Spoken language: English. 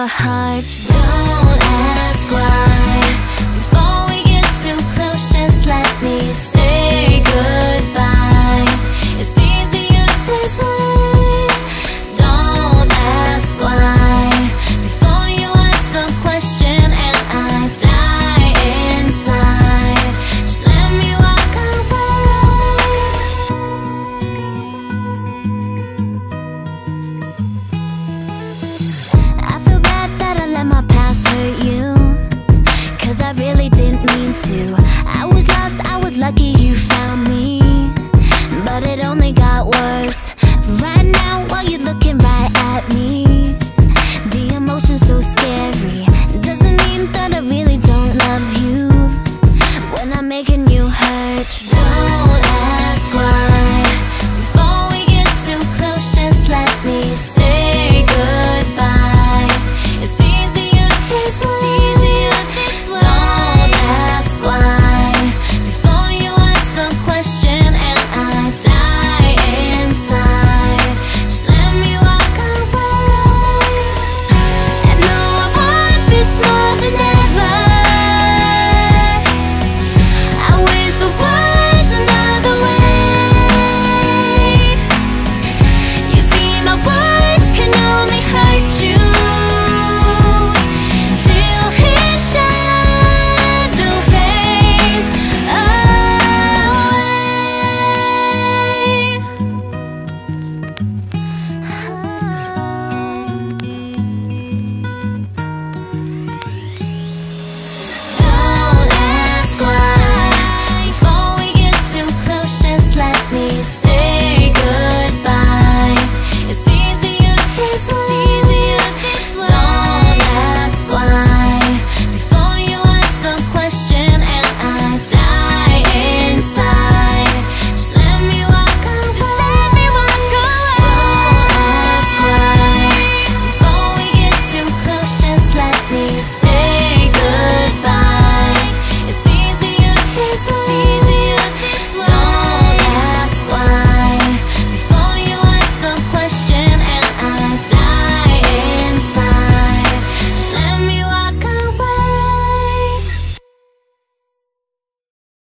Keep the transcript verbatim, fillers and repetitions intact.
your heart. Don't ask why. Before we get too close, just let me say goodbye. It's easier this way. Don't ask why. Before you ask the question and I die inside, just let me walk away. I feel bad that I let my past hurt you, 'cause I really didn't mean to. I was lost, I was lucky you found me, but it only got worse.